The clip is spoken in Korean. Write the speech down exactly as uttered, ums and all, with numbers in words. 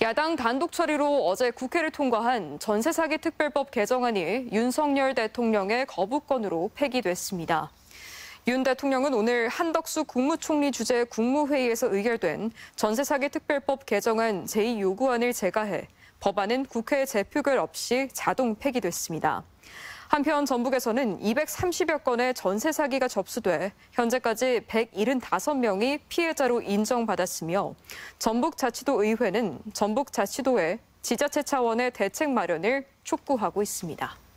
야당 단독 처리로 어제 국회를 통과한 전세 사기 특별법 개정안이 윤석열 대통령의 거부권으로 폐기됐습니다. 윤 대통령은 오늘 한덕수 국무총리 주재 국무회의에서 의결된 전세 사기 특별법 개정안 제이 요구안을 제가해 법안은 국회 재표결 없이 자동 폐기됐습니다. 한편 전북에서는 이백삼십여 건의 전세 사기가 접수돼 현재까지 백칠십오 명이 피해자로 인정받았으며 전북자치도의회는 전북자치도에 지자체 차원의 대책 마련을 촉구하고 있습니다.